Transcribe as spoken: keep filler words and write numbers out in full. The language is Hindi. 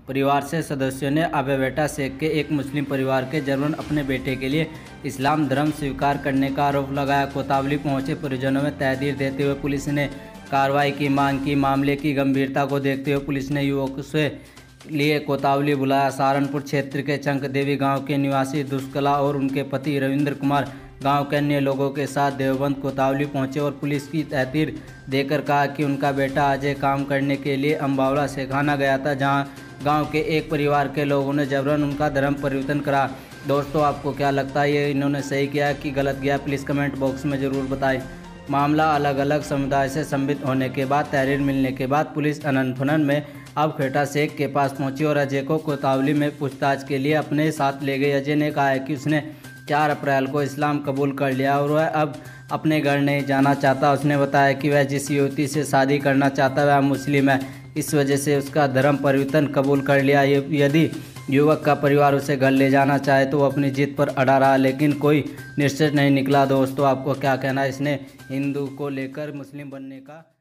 परिवार से सदस्यों ने अभय बेटा शेख के एक मुस्लिम परिवार के जबरन अपने बेटे के लिए इस्लाम धर्म स्वीकार करने का आरोप लगाया। कोतवाली पहुंचे परिजनों में तहरीर देते हुए पुलिस ने कार्रवाई की मांग की। मामले की गंभीरता को देखते हुए पुलिस ने युवक से लिए कोतवाली बुलाया। सहारनपुर क्षेत्र के चंकदेवी गांव के निवासी दुष्कला और उनके पति रविंद्र कुमार गांव के अन्य लोगों के साथ देवबंद कोतवाली पहुंचे और पुलिस की तहरीर देकर कहा कि उनका बेटा अजय काम करने के लिए अम्बावला सिखाना गया था, जहां गांव के एक परिवार के लोगों ने जबरन उनका धर्म परिवर्तन करा। दोस्तों, आपको क्या लगता है, ये इन्होंने सही किया कि गलत किया? प्लीज़ कमेंट बॉक्स में ज़रूर बताएं। मामला अलग अलग समुदाय से संबंधित होने के बाद तहरीर मिलने के बाद पुलिस अनन-फनन में अब बेटा शेख के पास पहुंची और अजय को कोतवाली में पूछताछ के लिए अपने साथ ले गई। अजय ने कहा है कि उसने चार अप्रैल को इस्लाम कबूल कर लिया और वह अब अपने घर नहीं जाना चाहता। उसने बताया कि वह जिस युवती से शादी करना चाहता है वह मुस्लिम है, इस वजह से उसका धर्म परिवर्तन कबूल कर लिया। यदि युवक का परिवार उसे घर ले जाना चाहे तो वो अपनी जिद पर अड़ा रहा, लेकिन कोई निश्चय नहीं निकला। दोस्तों, आपको क्या कहना है? इसने हिंदू को लेकर मुस्लिम बनने का